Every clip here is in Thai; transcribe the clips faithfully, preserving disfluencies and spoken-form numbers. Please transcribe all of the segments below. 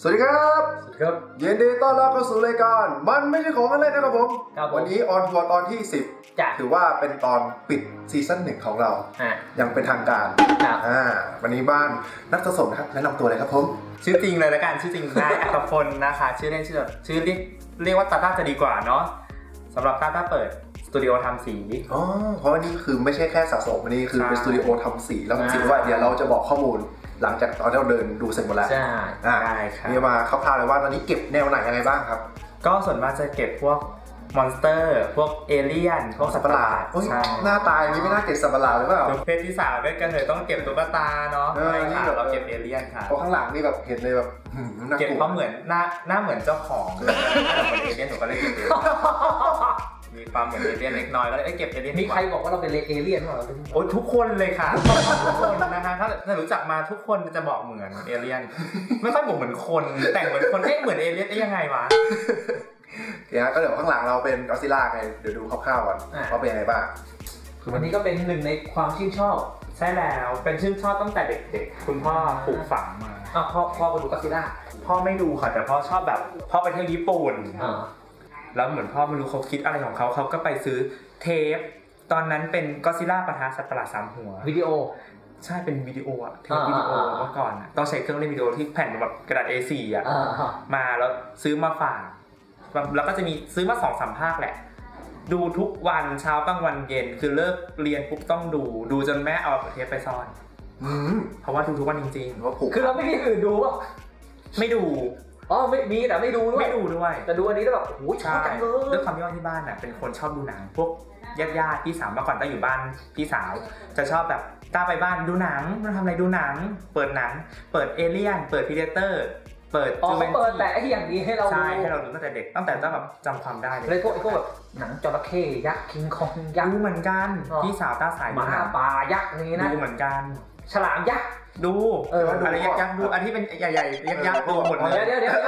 สวัสดีครับสวัสดีครับยินดีต้อนรับเข้าสู่รายการมันไม่ใช่ของเล่นนะครับผมวันนี้ออนทัวร์ตอนที่สิบถือว่าเป็นตอนปิดซีซั่นหนึ่งของเรายังเป็นทางการอ่าวันนี้บ้านนักสะสมนะครับแนะนำตัวเลยครับผมชื่อจริงเลยละกันชื่อจริงนายอัครพลนะคะชื่อเล่นชื่อชื่อเรียกเรียกว่าตาต้าจะดีกว่าเนาะสำหรับตาต้าเปิดสตูดิโอทำสีอ๋อเพราะวันนี้คือไม่ใช่แค่สะสมวันนี้คือเป็นสตูดิโอทำสีแล้วจริงว่าเดี๋ยวเราจะบอกข้อมูลหลังจากตอนที่เราเดินดูเสร็จหมดแล้วใช่ได้ครับนี่มาคร่าวๆเลยว่าตอนนี้เก็บแนวไหนยังไงบ้างครับก็ส่วนมากจะเก็บพวกมอนสเตอร์พวกเอเลี่ยนพวกสัตว์ประหลาดหน้าตาอย่างนี้ไม่น่าเก็บสัตว์ประหลาดหรือเปล่าเพศที่สามด้วยกันเลยต้องเก็บตุ๊กตาเนาะใช่ค่ะเราเก็บเอเลี่ยนค่ะเพราะข้างหลังนี่แบบเห็นเลยแบบเก็บเพราะเหมือนหน้าหน้าเหมือนเจ้าของเลยถ้าเหมือนเอเลี่ยนหนูก็เลยเก็บมีความเหมือนเอเลี่ยนเล็กน้อยก็เลยเก็บเอเลี่ยนมีใครบอกว่าเราเป็นเอเลี่ยนหรอโอ้ทุกคนเลยค่ะทุกคนนะคะถ้าถ้ารู้จักมาทุกคนจะบอกเหมือนเอเลี่ยนไม่ค่อยบอกเหมือนคนแต่งเหมือนคนเอ๊ะเหมือนเอเลี่ยนเอ๊ะยังไงวะเนี่ยก็เดี๋ยวข้างหลังเราเป็นก็อดซิลล่าไงเดี๋ยวดูคร่าวๆก่อนว่าเป็นยังไงบ้างวันนี้ก็เป็นหนึ่งในความชื่นชอบใช่แล้วเป็นชื่นชอบตั้งแต่เด็กๆคุณพ่อปลูกฝังมาอ่ะพ่อพ่อไปดูก็อดซิลล่าพ่อไม่ดูค่ะแต่พ่อชอบแบบพ่อไปเที่ยวญี่ปุ่นแล้วเหมือนพ่อไม่รู้เขาคิดอะไรของเขาเขาก็ไปซื้อเทปตอนนั้นเป็นก็อดซิลล่าปะทะสัตว์ประหลาดสามหัววิดีโอใช่เป็นวิดีโออะเทปวิดีโอเมื่อก่อนต้องใช้เครื่องเล่นวิดีโอที่แผ่นแบบกระดาษ เอ โฟร์ อ่ะมาแล้วซื้อมาฝากแล้วก็จะมีซื้อมา สองสาม ภาคแหละดูทุกวันเช้ากลางวันเย็นคือเลิกเรียนปุ๊บต้องดูดูจนแม่เอาเทปไปซ่อนเพราะว่าดูทุกวันจริงๆว่าผูกคือเราไม่มีอื่นดูป่ะไม่ดูอ๋อไม่มีแต่ไม่ดูด้วยไม่ดูด้วยแต่ดูอันนี้แล้วแบบโอ้ยชอบจังเลยด้วยความที่ว่าที่บ้านน่ะเป็นคนชอบดูหนังพวกญาติญาติพี่สาวเมื่อก่อนต้าอยู่บ้านพี่สาวจะชอบแบบต้าไปบ้านดูหนังมาทำอะไรดูหนังเปิดหนังเปิดเอเลี่ยนเปิดพีเดเตอร์เปิดจูเวนตี้เปิดแต่ไอ้อย่างนี้ให้เราใช่ให้เราดูตั้งแต่เด็กตั้งแต่ต้าแบบจำความได้เลยพวกไอ้พวกแบบหนังจระเข้ยักษ์คิงคองยักษ์ดูเหมือนกันพี่สาวต้าสายหมาป่ายักษ์นี่นะดูเหมือนกันฉลามยักษ์ดูอะไรยักษ์ดูอันที่เป็นใหญ่ๆยักษ์ดูหมดเลยเดี๋ยวเดี๋ยว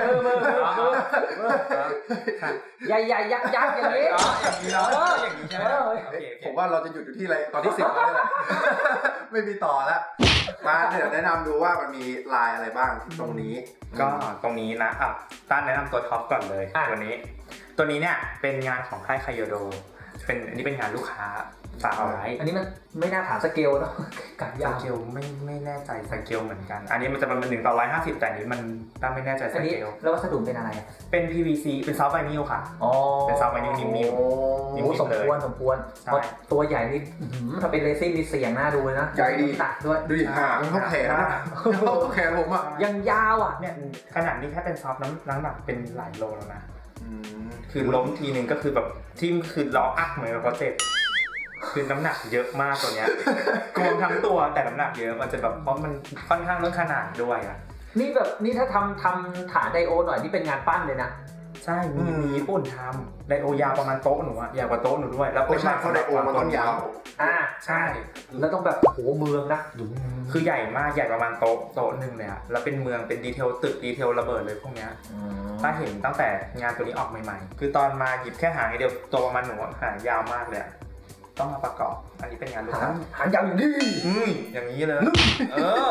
ใหญ่ๆยักษ์ยักษ์อย่างนี้อย่างนี้เนาะอย่างนี้ใช่ไหมผมว่าเราจะหยุดอยู่ที่อะไรตอนที่สิบแล้วนี่แหละไม่มีต่อแล้วมาเดี๋ยวแนะนำดูว่ามันมีลายอะไรบ้างตรงนี้ก็ตรงนี้นะอ่ะต้านแนะนำตัวท็อปก่อนเลยตัวนี้ตัวนี้เนี่ยเป็นงานของค่ายไคโยโดเป็นอันนี้เป็นงานลูกค้าฝากเอาไว้อันนี้มันไม่น่าถามสเกลเนาะกับสเกลไม่ไม่แน่ใจสเกลเหมือนกันอันนี้มันจะเป็นหนึ่งต่อร้อยห้าสิบแต่อันนี้มันตั้งไม่แน่ใจสเกลแล้ววัสดุเป็นอะไรเป็น พี วี ซี เป็นซอฟต์ไวนิลค่ะอ๋อเป็นซอฟต์ไวนิลนิ่มๆนิ่มๆสมควรสมควรตัวใหญ่นี่ถ้าเป็นเรซินนี่เสียงน่าดูเลยนะใหญ่ดีตัดด้วยดูดิห่างเท่าแขนนะเท่าแขนผมอ่ะยังยาวอ่ะเนี่ยขนาดนี้แค่เป็นซอฟต์น้ำน้ำหนักเป็นหลายโลแล้วนะคือล้มทีนึงก็คือแบบทิ่มคือล้ออักเหมือนกับเขาเจ็บคือน้ำหนักเยอะมากตัวเนี้ยกลวงทั้งตัวแต่น้ำหนักเยอะมันจะแบบเพราะมันค่อนข้างเรื่องขนาดด้วยอ่ะนี่แบบนี่ถ้าทำทำฐานไดโอหน่อยนี่เป็นงานปั้นเลยนะใช่มีมีญี่ปุ่นทำไดโอยาวประมาณโต๊ะหนูอะยาวกว่าโต๊ะหนูด้วยแล้วเป็นแบบไดโอมันต้องยาวอ่าใช่แล้วต้องแบบโหเมืองนะคือใหญ่มากใหญ่ประมาณโต๊ะโต๊ะนึงเลยอะแล้วเป็นเมืองเป็นดีเทลตึกดีเทลระเบิดเลยพวกเนี้ยถ้าเห็นตั้งแต่งานตัวนี้ออกใหม่ๆคือตอนมาหยิบแค่หางเดียวตัวประมาณหนูหางยาวมากเลยต้องมาประกอบอันนี้เป็นงานลูกค้าหางยาวอย่างนี้อย่างนี้เลยเออ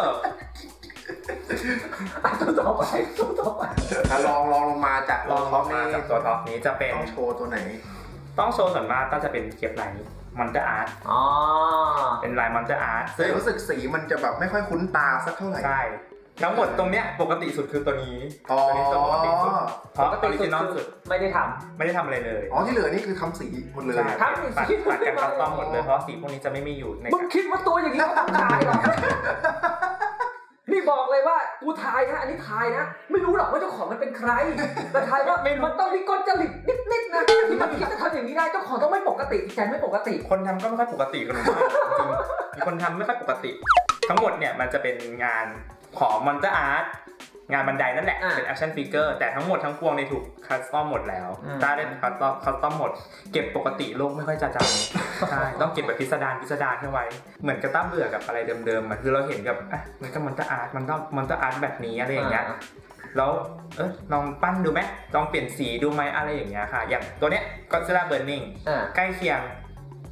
ตัวต่อไปตัวต่อไปถ้าลองลองลงมาจากลองลงมาจากตัวท็อปนี้จะเป็นต้องโชว์ตัวไหนต้องโชว์ส่วนมากก็จะเป็นเก็บลายนี้มอนเตอร์อาร์ตอ๋อเป็นลายมอนเตอร์อาร์ตซึ่งรู้สึกสีมันจะแบบไม่ค่อยคุ้นตาสักเท่าไหร่ใช่ทั้งหมดตรงเนี้ยปกติสุดคือตัวนี้ตัวนี้ตัวปกติสุดเพราะออริจินอลสุดไม่ได้ทำไม่ได้ทำอะไรเลยอ๋อที่เหลือนี่คือทำสีหมดเลยทำสีปัดกันคัสตอมหมดเลยเพราะสีพวกนี้จะไม่มีอยู่ในมึงคิดว่าตัวอย่างนี้เขาทายหรอนี่บอกเลยว่ากูทายนะอันนี้ทายนะไม่รู้หรอกว่าเจ้าของมันเป็นใครแต่ทายว่ามันต้องมีก้นจริตนิดๆนะที่มันคิดจะทำอย่างนี้ได้เจ้าของต้องไม่ปกติใจไม่ปกติคนทำก็ไม่ค่อยปกติกันเลยจริงมีคนทำไม่ค่อยปกติทั้งหมดเนี่ยมันจะเป็นงานของมอนเตอร์อาร์ตงานบันไดนั่นแหละเป็นแอคชั่นฟิกเกอร์แต่ทั้งหมดทั้งปวงในถูกคัสตอมหมดแล้วถ้าได้คัสตอมคัสตอมหมดเก็บปกติโลกไม่ค่อยจะจำใช่ต้องเก็บแบบพิสดารพิสดารให้ไว้เหมือนกระตั้มเบื่อกับอะไรเดิมๆมันคือเราเห็นกับอ่ะมันก็มอนเตอร์อาร์ตมันก็มอนเตอร์อาร์ตแบบนี้อะไรอย่างเงี้ยแล้วเออลองปั้นดูไหมลองเปลี่ยนสีดูไหมอะไรอย่างเงี้ยค่ะอย่างตัวเนี้ยก็อดซิลล่าเบิร์นนิ่งใกล้เคียง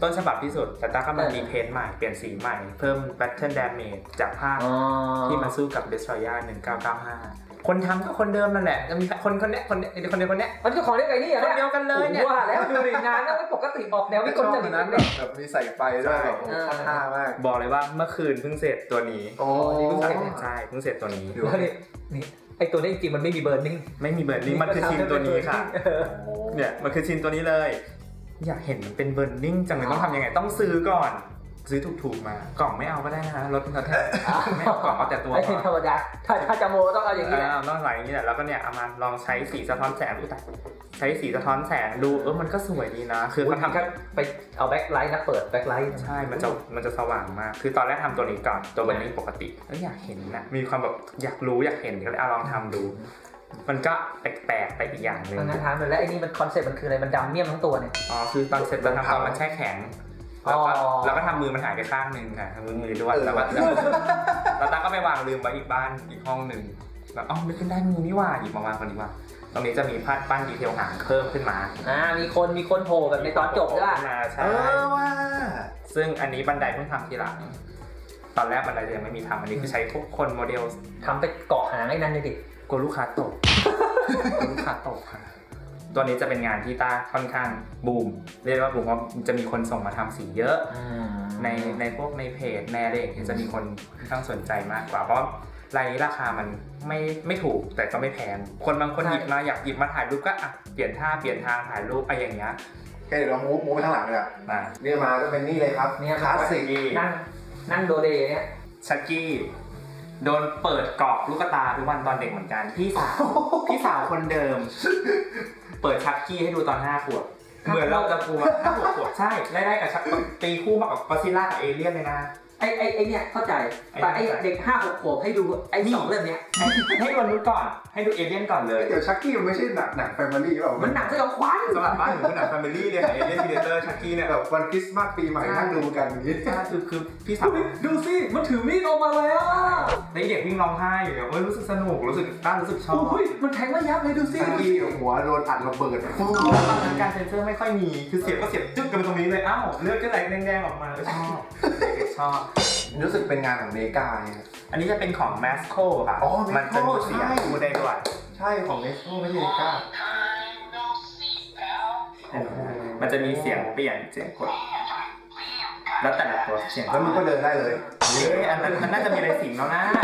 ต้นฉบับที่สุดแต่ต้าก็มารีเพนท์ใหม่เปลี่ยนสีใหม่เพิ่ม Battle Damage จากภาคที่มาสู้กับ Destroyer หนึ่งเก้าเก้าห้าคนทำก็คนเดิมนั่นแหละจะมีคนคนเนี้ยคนเนี้ยคนเดียวคนเนี้ยมันเจ้าของเดียวกันนี่เหรอคนเดียวกันเลยเนี่ยว่าแล้วดูดิงานนั้นปกติออกแนววิกลจริตนั้นแบบมีใส่ไฟด้วยแบบท่ามากบอกเลยว่าเมื่อคืนเพิ่งเสร็จตัวนี้โอ้เพิ่งเสร็จใช่เพิ่งเสร็จตัวนี้นี่ไอตัวนี้จริงมันไม่มีเบิร์นนิ่งไม่มีเบิร์นนิ่งมันคือชิ้นตัวนี้ค่ะเนี่ยมันคือชิ้นตัวนี้เลยอยากเห็นมันเป็นเบิร์นนิ่งจังเลยต้องทำยังไงต้องซื้อก่อนซื้อถูกๆมากล่องไม่เอาก็ได้นะรถมันแท้ไม่เอากล่องเอาแต่ตัวไอ้ธรรมดาถ้าถ้าจะโมต้องเอาอย่างนี้แหละต้องใส่อย่างนี้แหละแล้วก็เนี่ยเอามาลองใช้สีสะท้อนแสงดูแต่ใช้สีสะท้อนแสงดูเออมันก็สวยดีนะคือเขาทำแค่ไปเอาแบ็คไลท์นะเปิดแบ็คไลท์ใช่มันจะมันจะสว่างมากคือตอนแรกทำตัวนี้ก่อนตัวแบบนี้ปกติแล้วอยากเห็นนะมีความแบบอยากรู้อยากเห็นก็เลยเอาลองทำดูมันก็แปลกๆไปอีกอย่างนึงงั้นถามเลยแล้วไอ้นี่มันคอนเซ็ปต์มันคืออะไรมันดำเมี่ยมทั้งตัวเนี่ยอ๋อคือตอนเสร็จเราทำตอนมันแช่แข็งแล้วก็แล้วก็ทำมือมันหายไปข้างนึงค่ะทำมือมือด้วยแล้วก็แล้วตาก็ไปวางลืมไว้อีกบ้านอีกห้องนึงแบบอ๋อไม่ขึ้นได้มือนี่ว่าหยิบมาวางคนนี้ว่าตรงนี้จะมีพาดปั้นดีเทลหางเพิ่มขึ้นมาอ่ามีคนมีคนโผล่แบบในตอนจบด้วยใช่ว่าซึ่งอันนี้บันไดเพิ่งทำทีหลังตอนแรกบันไดยังไม่มีทำอันนี้คือใช้พวกคนโมเดลทำไปเกาะหางไอ้นั่นเลยดิกลัวลูกค้าตกกลัวลูกค้าตกค่ะตัวนี้จะเป็นงานที่ต้าค่อนข้างบูมเรียกว่าบูมเพราะจะมีคนส่งมาทำสีเยอะในในพวกในเพจในอะไรอย่างเงี้ยจะมีคนค่อนข้างสนใจมากกว่าเพราะรายนี้ราคามันไม่ไม่ถูกแต่ก็ไม่แพงคนบางคนหยิบมาอยากหยิบมาถ่ายรูปก็อ่ะเปลี่ยนท่าเปลี่ยนทางถ่ายรูปอะไรอย่างเงี้ยแค่เดี๋ยวเรามูฟมูฟไปข้างหลังเลยอ่ะเนี่ยมาก็เป็นนี่เลยครับเนี่ยคลาสสิกนั่งนั่งโดเดย์เนี่ยชักกี้โดนเปิดกรอบลูกตาทุกวันตอนเด็กเหมือนกันพี่สาวพี่สาวคนเดิมเปิดชักกี้ให้ดูตอนห้าขวบเหมือนเราจะปูมาห้าขวบใช่ไล่ๆกับชักตีคู่มากับก็อดซิลล่ากับเอเลี่ยนเลยนะไอ้ไอ้ไอ้เนี่ยเข้าใจแต่ไอ้เด็กห้าหกขวบให้ดูไอ้สองเรื่องเนี้ยให้ดูนู้นก่อนให้ดูเอเลี่ยนก่อนเลยเดี๋ยวชักกี้มันไม่ใช่หนังหนังแฟมิลี่หรอมันหนังสยองขวัญสำหรับบ้านหนูเป็นหนังแฟมิลี่เลยค่ะเอเลี่ยนพีเดเตอร์ชักกี้เนี่ยแบบวันคริสต์มาสปีใหม่นั่งดูกันอย่างนี้คือคือพี่สาวดูสิมันถือมีดออกมาแล้วในเด็กวิ่งร้องไห้อยู่เฮ้ยรู้สึกสนุกรู้สึกต้ารู้สึกชอบมันแทงระยับเลยดูสิชักกี้หัวโดนอัดระเบิดฟูการเซนเซอร์ไม่ค่อยมีคือเสียบก็เสียบจึ๊กกันตรงนี้เลยอ้าวเลือดก็ไหลแดงๆออกมาชอบชอบรู้สึกเป็นงานของเมกาอันนี้จะเป็นของแมสโคค่ะมันจะมีเสียงพูดได้ด้วยใช่ของเมสโคไม่ใช่เมกามันจะมีเสียงเปลี่ยนเสียงกดแล้วแต่ละตัวเสียงแล้วมันก็เดินได้เลยนี่อันนั้นมันน่าจะมีอะไรสิงแล้วนะ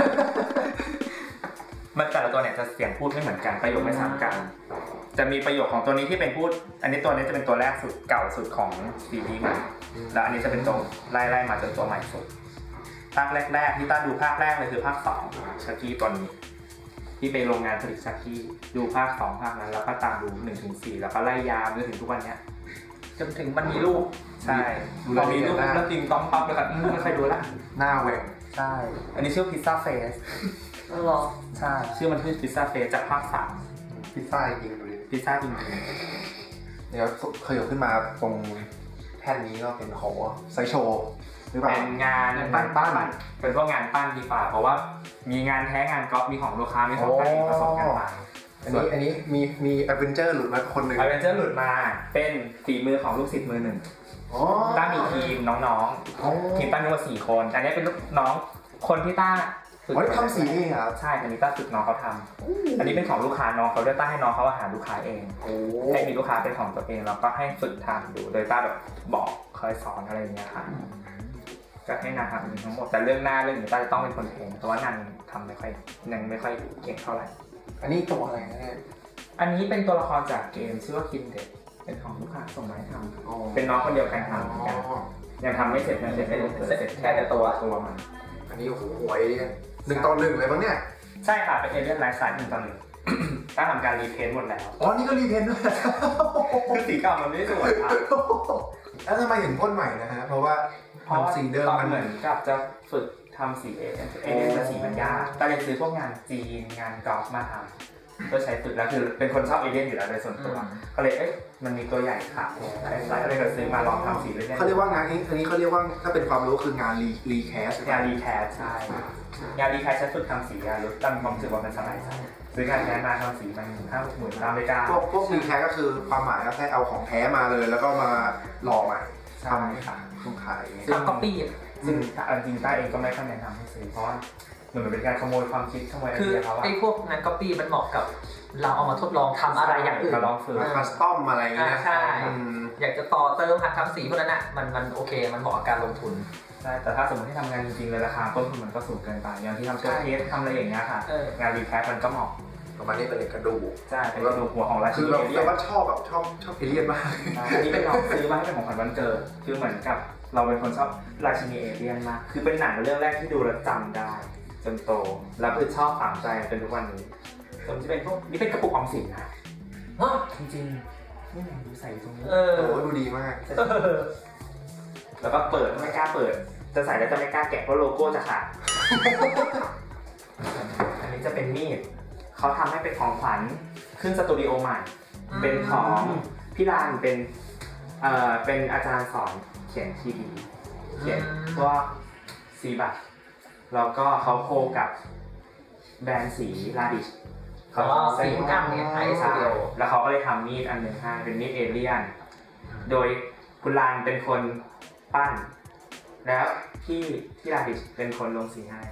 มันแต่ละตัวเนี่ยจะเสียงพูดไม่เหมือนกันประโยคไม่ซ้ำกันจะมีประโยคของตัวนี้ที่เป็นพูดอันนี้ตัวนี้จะเป็นตัวแรกสุดเก่าสุดของซีรีส์ใหม่แล้วอันนี้จะเป็นตัวไล่ๆมาจนตัวใหม่สุดภาคแรกๆที่ต้าดูภาคแรกเลยคือภาคสองชักกี้ตัวนี้ที่ไปโรงงานผลิตชักกี้ดูภาคสองภาคนั้นแล้วก็ตามดูหนึ่งถึงสี่แล้วก็ไล่ยาวจนถึงทุกวันนี้จนถึงมันมีลูกใช่ตอนนี้ลูกแล้วจริงต้องปั๊บแล้วกันไม่เคยดูละหน้าแหว่งใช่อันนี้ชื่อพิซซ่าเฟสอ๋อใช่ชื่อมันคือพิซซ่าเฟสจากภาคสามพิซซ่าจริงเลยพิซซ่าจริงเดี๋ยวเคยยกขึ้นมาตรงแท่นนี้ก็เป็นของไซโชเป็นงานปั้นปั้นเป็นพวกงานปั้นดีกว่าเพราะว่ามีงานแท้งานก๊อปมีของลูกค้ามีของกันผสมกันมาอันนี้อันนี้มีมีแอดเวนเจอร์หลุดมาคนหนึ่งแอดเวนเจอร์หลุดมาเป็นฝีมือของลูกศิษย์มือหนึ่งต้ามีทีมน้องๆทีมตั้งอยู่ว่าสี่คนอันนี้เป็นลูกน้องคนที่ต้าอ๋อทำสีเองครับใช่อันนี้ต้าฝึกน้องเขาทำอันนี้เป็นของลูกค้าน้องเขาด้วยต้าให้น้องเขาหาลูกค้าเองให้มีลูกค้าเป็นของตัวเองแล้วก็ให้ฝึกทำดูโดยต้าแบบบอกคอยสอนอะไรอย่างเงี้ยค่ะก็ให้นางทำทั้งหมดแต่เรื่องหน้าเรื่องนี้ต้าจะต้องเป็นคนเองเพราะว่านางทำไม่ค่อยยังไม่ค่อยเก่งเท่าไหร่อันนี้ตัวอะไรเนี่ยอันนี้เป็นตัวละครจากเกมชื่อว่าคินเด็กเป็นของลูกค้าส่งมาให้ทำเป็นน้องคนเดียวกันทำเหมือนกันยังทำไม่เสร็จนะเสร็จไม่เสร็จแค่แต่ตัวตัวมันอันนี้โอ้โหหวยหนึ่งต่อหนึ่งเลยมั้งเนี่ยใช่ค่ะเป็นเอเลี่ยนไลฟ์สไตล์หนึ่งต่อหนึ่งต้าทำการรีเพนท์หมดแล้วอ๋อนี่ก็รีเพนท์ด้วยคือสีเก่ามันไม่สวยค่ะแล้วทำไมถึงพ่นใหม่นะฮะเพราะว่าทำสีเดิมมันเหมือนกับจะฝึกทำสีเอเลี่ยนเอเลี่ยนจะสีมันยากต้าเลยซื้อพวกงานจีนงานกอล์ฟมาทำก็ใช้ฝึกแล้วคือเป็นคนชอบเอเลี่ยนอยู่แล้วโดยส่วนตัวก็เลยเอ๊ะมันมีตัวใหญ่ค่ะอะไรก็เลยซื้อมาลองทำสีเล่นเขาเรียกว่างานนี้อันนี้เขาเรียกว่าถ้าเป็นความรู้คืองานรีรีแคสงานรีแคสใช่งานรีแคสใช้ฝึกทำสีงานรู้ตั้งความรู้สึกว่ามันสบายใจซื้องานแท้มาทำสีมันห้าหมื่นตามไปกล้าพวกพวกรีแคสก็คือความหมายก็แค่เอาของแท้มาเลยแล้วก็มาหล่อใหม่ทำค่ะต้องขายทำก๊อปปี้ซึ่งจริงๆต้าเองก็ไม่ค่อยแนะนำให้ซื้อเพราะว่าเหมือนเป็นการขโมยความคิดขโมยไอเดียเขาไอ้พวกงานก๊อปปี้มันเหมาะกับเราเอามาทดลองทำอะไรอย่างอื่นมาลองฝึกคัสตอมอะไรอย่างเงี้ยใช่อยากจะต่อเติมหัดทำสีพวกนั้นอ่ะมันมันโอเคมันเหมาะกับการลงทุนใช่แต่ถ้าสมมติที่ทำงานจริงๆเลยราคาต้นทุนมันก็สูงเกินไปอย่างที่ทำตัวเทสทำอะไรอย่างเงี้ยค่ะงานรีแคสมันก็เหมาะประมาณนี้เป็นกระดูกใช่เป็นกระดูกหัวของราชินีคือเราแต่ว่าชอบแบบชอบชอบเอเลี่ยนมากอันนี้เป็นน้องซื้อมาให้เป็นของขวัญวันเกิดคือเหมือนกับเราเป็นคนชอบราชินีเอเลี่ยนมากคือเป็นหนังเรื่องแรกที่ดูแล้วจำได้จนโตแล้วคือชอบฝังใจจนทุกวันนี้จนจะเป็นพวกนี่เป็นกระปุกออมสินนะจริงๆนี่ดูใส่ตรงนี้เออดูดีมากแล้วก็เปิดไม่กล้าเปิดจะใส่แล้วจะไม่กล้าแกะเพราะโลโก้จะขาดอันนี้จะเป็นมีดเขาทำให้เป็นของขวัญขึ้นสตูดิโอใหม่เป็นของพี่ลานเป็นเอ่อเป็นอาจารย์สอนเขียนทีดีเขียนพวกซีบัตแล้วก็เขาโคกับแบรนด์สีลาดิชเขาสีน้ำเนี่ยไอสตูดิโอแล้วเขาก็เลยทำมีดอันหนึ่งให้เป็นมีดเอเลี่ยนโดยคุณลานเป็นคนปั้นแล้วพี่ที่ลาดิชเป็นคนลงสีให้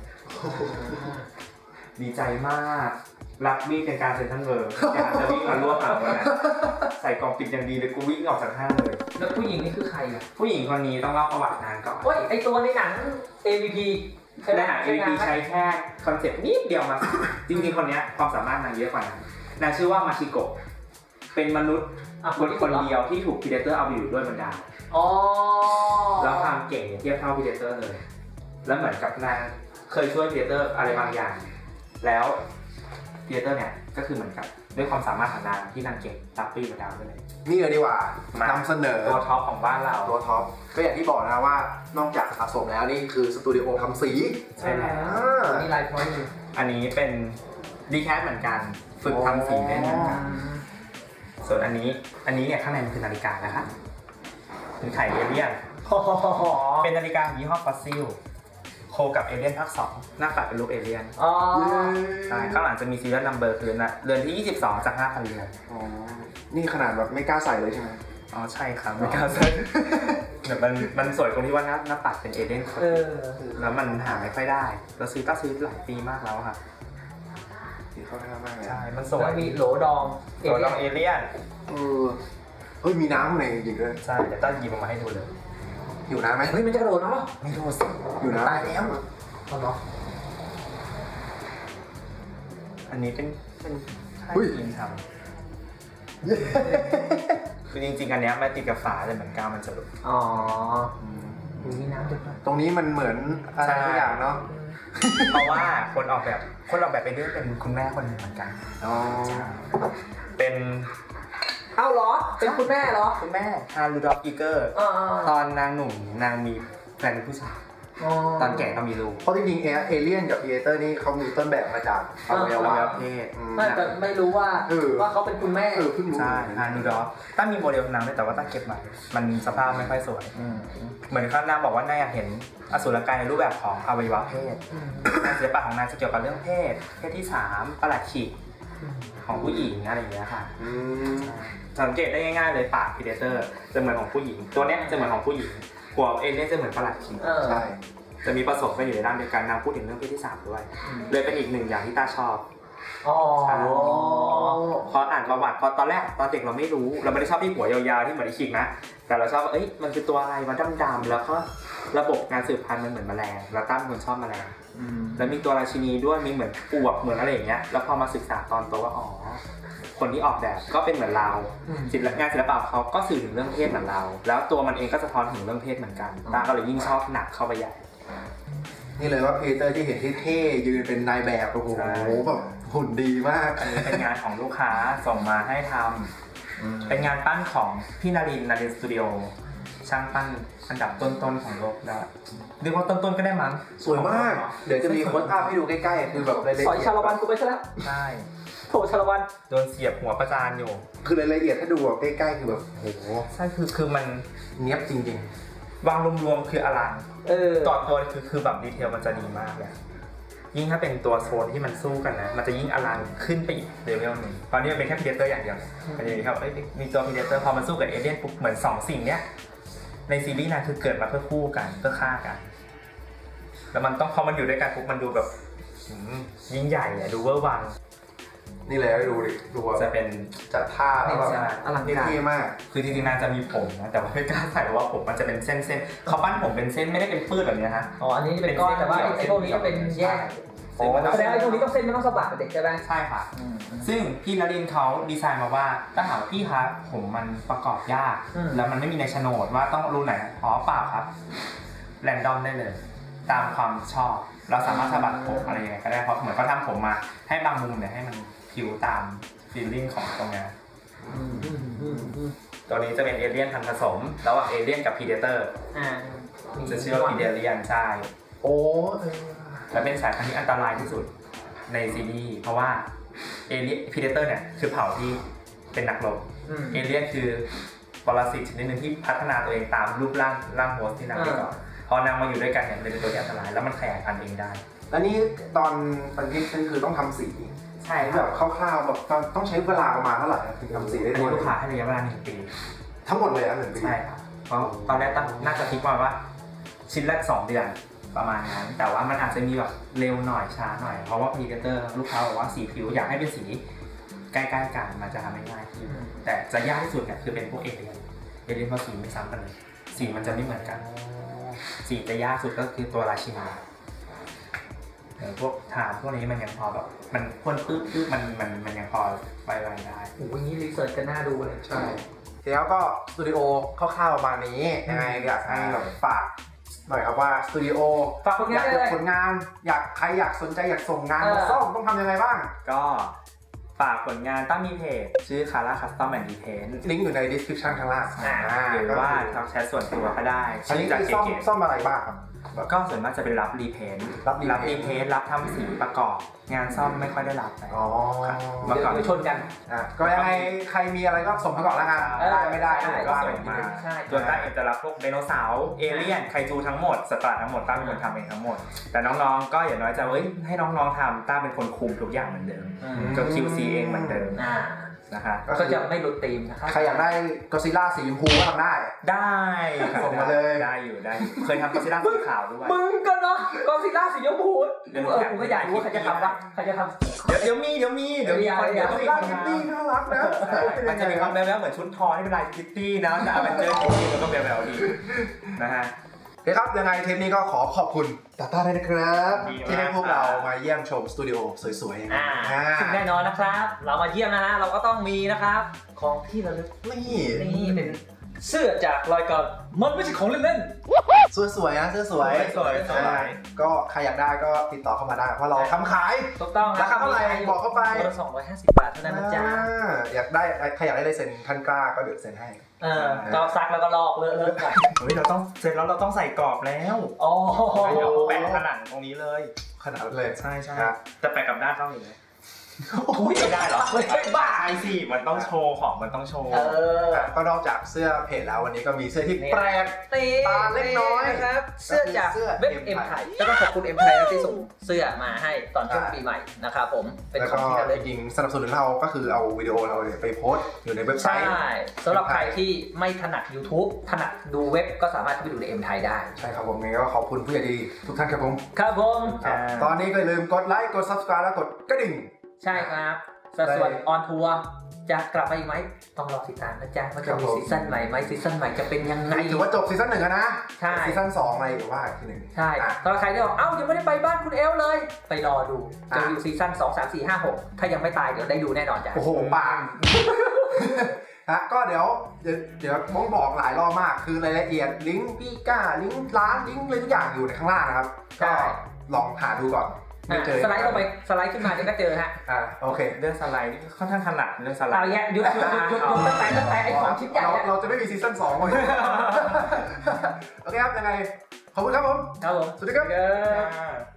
ดีใจมากรับมีดเป็นการเซ็นทรัลเวิลด์อยากจะวิ่งมารวบเอาเลยใส่กล่องปิดอย่างดีเลยกูวิ่งออกจากห้างเลยแล้วผู้หญิงนี่คือใครอ่ะผู้หญิงคนนี้ต้องเล่าประวัตินานก่อนโอ้ยไอตัวในหนัง เอ วี พีในหนัง เอ วี พี ใช้แค่คอนเซ็ปต์นิดเดียวมาจริงๆคนนี้ความสามารถนางเยอะกว่านั้นนางชื่อว่ามาชิโกะเป็นมนุษย์คนคนเดียวที่ถูกพีเดเตอร์เอาไปอยู่ด้วยบรรดาแล้วความเก่งเนี่ยเทียบเท่าพีเดเตอร์เลยแล้วเหมือนกับนางเคยช่วยพีเดเตอร์อะไรบางอย่างแล้วพีเดเตอร์เนี่ยก็คือเหมือนกับด้วยความสามารถของนางที่นางเก่งตับปี้มาดาวไปเลยนี่เลยดีกว่านำเสนอตัวท็อปของบ้านเราตัวท็อปก็อย่างที่บอกนะว่านอกจากสะสมแล้วนี่คือสตูดิโอทำสีใช่แล้วนี่ลายพอยต์อันนี้เป็นดีแคสเหมือนกันฝึกทำสีได้เหมือนกันส่วนอันนี้อันนี้เนี่ยข้างในมันคือนาฬิกานะคะเป็นไข่เอเลี่ยนเป็นนาฬิกายี่ห้อฟอสซิลโคกับเอเลี่ยนภาคสองหน้าปัดเป็นรูปเอเลี่ยนอ๋อใช่ข้างหลังจะมีซีเรียลนัมเบอร์คือนะเรือนที่ยี่สิบสองจาก ห้าพัน เรือนอ๋อนี่ขนาดแบบไม่กล้าใส่เลยใช่ไหมอ๋อใช่ครับไม่กล้าใส่แบบมันมันสวยตรงที่ว่าหน้าหน้าปัดเป็นเอเลี่ยนแล้วมันหาไม่ค่อยได้เราซื้อก็ซื้อหลายปีมากแล้วค่ะสีเข้าท่ามากเลยใช่มันสวยมีโหลดองโหลดองเอเลี่ยนเออเฮ้ยมีน้ำในจริงด้วยใช่เดี๋ยวต้าหยิบออกมาให้ดูเลยอยู่น้ำไหมเฮ้ยมันจะกระโดดเนาะไม่โดดสิอยู่น้ำตายแล้วเนาะอันนี้เป็นเป็นใช่ทีมทำคือจริงๆอันนี้ไม่ติดกับฝาแต่เหมือนกาวมันจะหลุดอ๋อมีน้ำด้วยตรงนี้มันเหมือนอะไรทุกอย่างเนาะเพราะว่าคนออกแบบคนออกแบบไปเรื่อยเป็นคุณแม่คนหนึ่งเหมือนกันอ๋อเป็นเอ้าเหรอเป็นคุณแม่เหรอคุณแม่ฮารูดอฟอีเกอร์ตอนนางหนุ่มนางมีแฟนผู้ชายตอนแก่ก็มีลูกเพราะจริงๆเอเลี่ยนกับพีเตอร์นี่เขามีต้นแบบมาจากอวัยวะเพศไม่แต่ไม่รู้ว่าว่าเขาเป็นคุณแม่ใช่ฮารูดอฟตั้งมีโมเดลนางด้วยแต่ว่าตั้งเก็บมามันสภาพไม่ค่อยสวยเหมือนข้างนางบอกว่านางอยากเห็นอสุรกายในรูปแบบของอวัยวะเพศงานศิลปะของนางจะเกี่ยวกับเรื่องเพศเพศที่สามประหลัดขีดของผู้หญิงอะไรอย่างเงี้ยค่ะสังเกตได้ง่ายๆเลยปากพีเดเตอร์จะเหมือนของผู้หญิงตัวนี้จะเหมือนของผู้หญิงหัวเอเลี่ยนจะเหมือนประหลัดขีดใช่จะมีผสมกันอยู่ในด้านเดียวกันนางพูดถึงเรื่องเพศที่สามด้วยเลยเป็นอีกหนึ่งอย่างที่ตาชอบอ๋อพออ่านประวัติพอตอนแรกตอนเด็กเราไม่รู้เราไม่ได้ชอบที่หัวยาวๆที่เหมือนไอ้ขีดนะแต่เราชอบว่าเอ้ยมันคือตัวอะไรมันดำๆแล้วก็ระบบการสืบพันธุ์มันเหมือนแมลงแล้วตั้มคนชอบแมลงแล้วมีตัวราชินีด้วยมีเหมือนปวกเหมือนอะไรอย่างเงี้ยแล้วพอมาศึกษาตอนโตว่าอ๋อคนที่ออกแบบก็เป็นเหมือนเราศิลปงานศิลปะเขาก็สื่อถึงเรื่องเพศเหมือนเราแล้วตัวมันเองก็สะท้อนถึงเรื่องเพศเหมือนกันตาก็เลยยิ่งชอบหนักเข้าไปใหญ่นี่เลยว่าพีเตอร์ที่เห็นที่เท่ยืนเป็นนายแบบโอ้โหแบบหุ่นดีมากอันนี้เป็นงานของลูกค้าส่งมาให้ทำเป็นงานปั้นของพี่นารินนารินสตูดิโอช่างปั้นอันดับต้นๆของโลกแล้วเรียกว่าต้นๆก็ได้มั้งสวยมากเดี๋ยวจะมีโค้ดภาพให้ดูใกล้ๆคือแบบรายละเอียดสอยชาละวันกูไปซะแล้วใช่โถชาละวันโดนเสียบหัวประจานอยู่คือรายละเอียดถ้าดูแบบใกล้ๆคือแบบโอ้โหใช่คือคือมันเนี้ยบจริงๆวางรวมๆคืออลังต่อตัวคือคือแบบดีเทลมันจะดีมากเลยยิ่งถ้าเป็นตัวโซนที่มันสู้กันนะมันจะยิ่งอลังขึ้นไปอีกเลเวลหนึ่งตอนนี้มันเป็นแค่พีเดเตอร์อย่างเดียวอันนี้ครับมีตัวพีเดเตอร์พอมันสู้กับเอเลี่ยนปุ๊บเหมือนสองสิ่งเนี้ยในซีรีส์นั้นคือเกิดมาเพื่อคู่กันเพื่อฆ่ากันแล้วมันต้องพอมันอยู่ด้วยกันปุ๊บมันดูแบบยิ่งใหญ่อะดูเวอร์วังนี่เลยดูดิดูจะเป็นจัดท่าแล้วแบบอลังการมากคือจริงๆน่าจะมีผมนะแต่ว่าไม่กล้าใส่เพราะว่าผมมันจะเป็นเส้นๆเขาปั้นผมเป็นเส้นไม่ได้เป็นปื้ดแบบนี้ฮะอ๋ออันนี้เป็นก้อนแต่ว่าไอ้พวกนี้ก็เป็นแยกแสดงไอ้พวกนี้ต้องเส้นไม่ต้องสะบัดเด็กใช่ไหมใช่ค่ะซึ่งพี่นรินทร์เขาดีไซน์มาว่าถ้าถามพี่ครับผมมันประกอบยากแล้วมันไม่มีในโฉนดว่าต้องรูไหนอ๋อเปล่าครับแรนดอมได้เลยตามความชอบเราสามารถสะบัดผมอะไรยังไงก็ได้เพราะเหมือนเขาทำผมมาให้บางมุมเนี่ยให้มันผิวตามฟีลลิ่งของตรงนี้ตัวนี้จะเป็นเอเลี่ยนพันธุ์ผสมระหว่างเอเลี่ยนกับพีเดเตอร์จะชื่อว่าพีเดเลียนใช่โอ้และเป็นสายพันธุ์ที่อันตรายที่สุดในซีรีส์เพราะว่าเอเลี่ยนพีเดเตอร์เนี่ยคือเผ่าที่เป็นนักรบเอเลี่ยนคือปรสิตชนิดหนึ่งที่พัฒนาตัวเองตามรูปร่างร่างโฮสที่นางได้ก่อนพอนางมาอยู่ด้วยกันเนี่ยเป็นตัวที่อันตรายแล้วมันขยายพันธุ์เองได้แล้วนี่ตอนมันที่คือต้องทำสีใช่แบบคร่าวๆแบบต้องใช้เวลาประมาณเท่าไหร่ถึงทำสีได้ตัวลูกค้าให้ระยะเวลาหนึ่งปีทั้งหมดเลยอ่ะหนึ่งปีใช่ครับเพราะตอนแรกตั้งน่าจะคิดว่าชิ้นแรกสองเดือนประมาณนั้นแต่ว่ามันอาจจะมีแบบเร็วหน่อยช้าหน่อยเพราะว่าพรีเดเตอร์ลูกค้าบอกว่าสีผิวอยากให้เป็นสีใกล้ๆกันมันจะทำให้ง่ายขึ้นแต่จะยากที่สุดเนี่ยคือเป็นพวกเอเลี่ยนเอเลี่ยนเพราะสีไม่ซ้ำกันเลยสีมันจะไม่เหมือนกันสีจะยากสุดก็คือตัวราชินีพวกฐานพวกนี้มันยังพอแบบมันพ่นปึ๊บปึ๊บมันมันมันยังพอไปไวได้โอ้ยนี่รีเสิร์ชกันน่าดูเลยใช่แล้วก็สตูดิโอคร่าวๆประมาณนี้ยังไงอยากให้แบบฝากหน่อยครับว่าสตูดิโอฝากผลงานเลยผลงานอยากใครอยากสนใจอยากส่งงานมาซ่อมต้องทำยังไงบ้างก็ฝากผลงานตั้งมีเพจชื่อ Kara Custom and Detain ลิงก์อยู่ใน description ข้างล่างหรือว่าทางแชทส่วนตัวก็ได้ชื่อจากเก๋ๆซ่อมอะไรบ้างครับก็ส่วนมากจะเป็นรับรีเพนท์รับรีเพนท์รับทำสีประกอบงานซ่อมไม่ค่อยได้รับอ๋อเมื่อก่อนไปชนกันอ่ะก็ยังไงใครมีอะไรก็ส่งมาก่อนละกันได้ไม่ได้ก็ส่งมาตัวตั้งเอ็มจะรับพวกไดโนเสาร์เอเลี่ยนไคจูทั้งหมดสตาร์ทั้งหมดตั้งเป็นคนทำเองทั้งหมดแต่น้องๆก็อย่าน้อยใจเฮ้ยให้น้องๆทำตั้งเป็นคนคุมทุกอย่างเหมือนเดิมก็ คิว ซี เองเหมือนเดิมนะคะก็จะไม่หลุดธีมนะครับใครอยากได้ก็ซิล่าสีชมพูก็ทำได้ได้ส่งมาเลยได้อยู่ได้เคยทำก็ซิล่าสีขาวด้วยมึงก็เนาะก็ซิล่าสีชมพูเออผมก็อยากรู้ใครจะทำวะใครจะทำเดี๋ยวเดี๋ยวมีเดี๋ยวมีเดี๋ยวมีคนเดี๋ยวต้องมีคนคิตตี้น่ารักนะมันจะมีความแบ๊วๆเหมือนชุดทอที่เป็นลายคิตตี้นะแต่เป็นเจอคิตตี้มันก็แบ๊วๆดีนะฮะโอเคครับยังไงเทปนี้ก็ขอขอบคุณตาต้าด้วยนะครับที่ให้พวกเรามาเยี่ยมชมสตูดิโอสวยๆอ่าซึ่งแน่นอนนะครับเรามาเยี่ยมนะฮะเราก็ต้องมีนะครับของที่ระลึกนี่นี่เป็นเสื้อจากรายการมันไม่ใช่ของเล่นๆสวยๆนะเสื้อสวยสวยก็ใครอยากได้ก็ติดต่อเข้ามาได้เพราะเราทำขายถูกต้องราคาเท่าไหร่บอกเข้าไปสองร้อยห้าสิบบาทเท่านั้นนะจ๊ะอยากได้ใครอยากได้ลายเซ็นท่านกล้าก็เดี๋ยวเซ็นให้เออก็ซักแล้วก็ลอกเลอะเลอะกันเฮ้ยเราต้องเสร็จแล้วเราต้องใส่กรอบแล้วอ๋อเดี๋ยวแปะผนังตรงนี้เลยขนาดเลยใช่ใช่แต่แปะกับด้านต้องอย่างนี้ทุยไม่ได้หรอไม่บ้าไอสิมันต้องโชว์ของมันต้องโชว์ก็นอกจากเสื้อเพจแล้ววันนี้ก็มีเสื้อที่แปลกตาเล็กน้อยนะครับเสื้อจากเว็บเอ็มไทยแล้วก็ขอบคุณเอ็มไทยที่ส่งเสื้อมาให้ตอนช่วงปีใหม่นะครับผมเป็นของที่ระลึกจริงสนับสนุนเราก็คือเอาวิดีโอเราไปโพสต์อยู่ในเว็บไซต์ใช่สำหรับใครที่ไม่ถนัด YouTube ถนัดดูเว็บก็สามารถไปดูในเอ็มไทยได้ใช่ครับผมงั้นก็ขอบคุณผู้ใหญ่ดีทุกท่านครับผมครับผมตอนนี้ก็อย่าลืมกดไลค์กด ซับสไครบ์ แล้วกดกระดิ่งใช่ครับส่วนออนทัวร์จะกลับมาอีกไหมต้องรอติดตามนะจ๊ะว่าจะมีซีซั่นใหม่ไหมซีซั่นใหม่จะเป็นยังไงถือว่าจบซีซั่นหนึ่งแล้วนะใช่ซีซั่นสองอะไรว่าทีหนึ่งใช่สำหรับใครที่บอกเอ้ายังไม่ได้ไปบ้านคุณเอลเลยไปรอดูจะอยู่ซีซั่นสอง สาม สี่ ห้า หกถ้ายังไม่ตายเดี๋ยวได้ดูแน่นอนจ้ะโอ้โหปังฮะก็เดี๋ยวเดี๋ยวเดี๋ยวมองบอกหลายรอบมากคือรายละเอียดลิงก์พี่ก้าลิงก์ร้านลิงก์อะไรทุกอย่างอยู่ในข้างล่างนะครับก็ลองหาดูก่อนสไลด์ลงไปสไลด์ขึ้นมาเดี๋ยวก็เจอฮะอ่าโอเคเรื่องสไลด์นี่ค่อนข้างถนัดเรื่องสไลด์อะไรเงี้ยยุดยุดยุดยุดยุดตั้งแต่ตั้งแต่ไอ้ของชิ้นใหญ่เราจะไม่มีซีซั่นสองเลยโอเคครับยังไงขอบคุณครับผมครับผมสวัสดีครับ